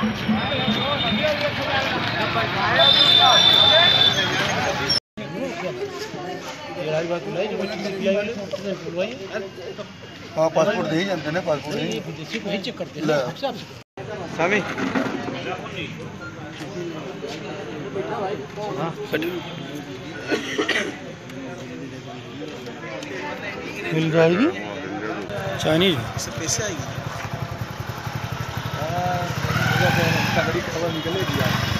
हाँ पासपोर्ट दे जानते ना, पासपोर्ट चेक करते हैं स्वामी। मिल जाएगी चाइनीज पैसे आएगी। खबर निकलेगी यार।